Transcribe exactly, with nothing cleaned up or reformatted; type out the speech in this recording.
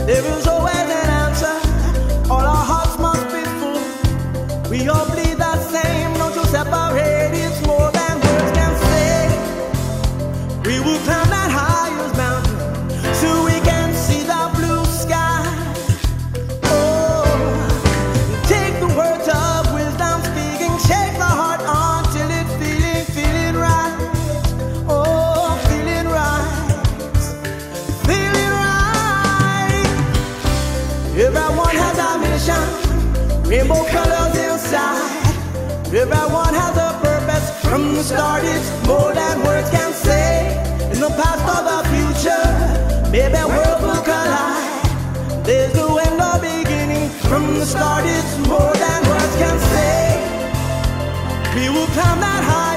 There is always an answer. All our hearts must be full. We all bleed the same. Don't you separate. It's more than words can say. We will climb that highest mountain so we can see the blue sky. Oh, take the words of wisdom speaking, shake the heart until it's feeling, feeling right. Oh, feeling right, feeling right. Everyone has a mission, rainbow colors inside. Everyone has a purpose. From the start it's more than words can say. In the past or the future, maybe worlds will collide. There's no end or beginning. From the start it's more than words can say. We will climb that high.